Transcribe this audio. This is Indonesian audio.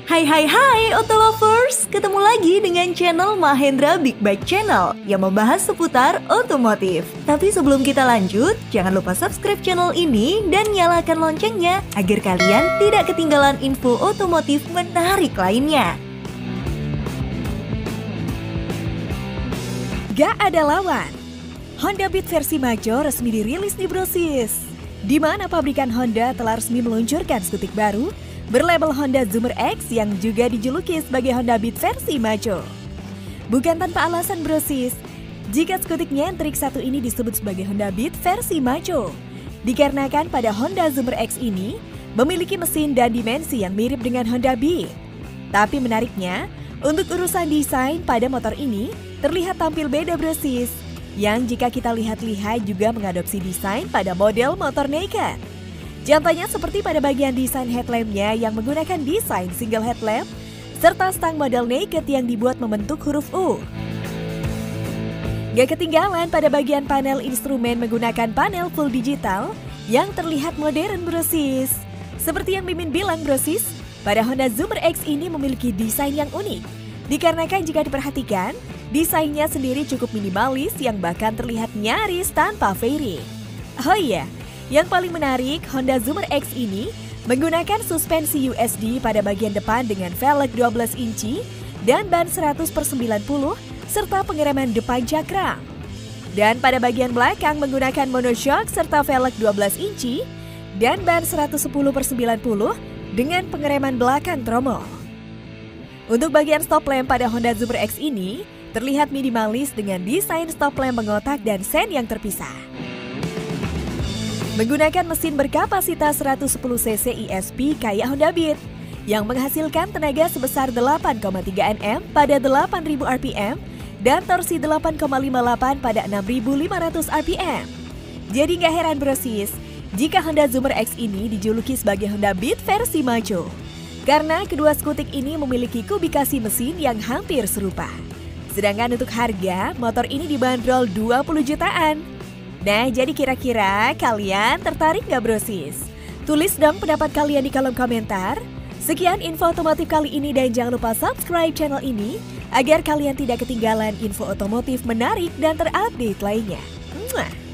Hai Auto Lovers, ketemu lagi dengan channel Mahendra Big Bike Channel yang membahas seputar otomotif. Tapi sebelum kita lanjut, jangan lupa subscribe channel ini dan nyalakan loncengnya agar kalian tidak ketinggalan info otomotif menarik lainnya. Gak ada lawan. Honda Beat versi Macho resmi dirilis di Brosis, di mana pabrikan Honda telah resmi meluncurkan skutik baru berlabel Honda Zoomer X yang juga dijuluki sebagai Honda Beat versi Macho. Bukan tanpa alasan Brosis, jika skutik nyentrik satu ini disebut sebagai Honda Beat versi Macho, dikarenakan pada Honda Zoomer X ini memiliki mesin dan dimensi yang mirip dengan Honda Beat. Tapi menariknya, untuk urusan desain pada motor ini terlihat tampil beda Brosis, yang jika kita lihat-lihat juga mengadopsi desain pada model motor naked. Contohnya seperti pada bagian desain headlampnya yang menggunakan desain single headlamp, serta stang model naked yang dibuat membentuk huruf U. Gak ketinggalan pada bagian panel instrumen menggunakan panel full digital yang terlihat modern Brosis. Seperti yang Mimin bilang Brosis, pada Honda Zoomer X ini memiliki desain yang unik. Dikarenakan jika diperhatikan, desainnya sendiri cukup minimalis yang bahkan terlihat nyaris tanpa fairing. Oh iya, yang paling menarik, Honda Zoomer X ini menggunakan suspensi USD pada bagian depan dengan velg 12 inci dan ban 100/90 serta pengereman depan cakram. Dan pada bagian belakang menggunakan monoshock serta velg 12 inci dan ban 110/90 dengan pengereman belakang tromol. Untuk bagian stop lamp pada Honda Zoomer X ini terlihat minimalis dengan desain stop lamp mengotak dan sen yang terpisah. Menggunakan mesin berkapasitas 110 cc ESP kayak Honda Beat yang menghasilkan tenaga sebesar 8,3 Nm pada 8.000 rpm dan torsi 8,58 pada 6.500 rpm. Jadi nggak heran Brosis jika Honda Zoomer X ini dijuluki sebagai Honda Beat versi Macho, karena kedua skutik ini memiliki kubikasi mesin yang hampir serupa. Sedangkan untuk harga, motor ini dibanderol 20 jutaan. Nah, jadi kira-kira kalian tertarik nggak Brosis? Tulis dong pendapat kalian di kolom komentar. Sekian info otomotif kali ini dan jangan lupa subscribe channel ini agar kalian tidak ketinggalan info otomotif menarik dan terupdate lainnya. Mwah.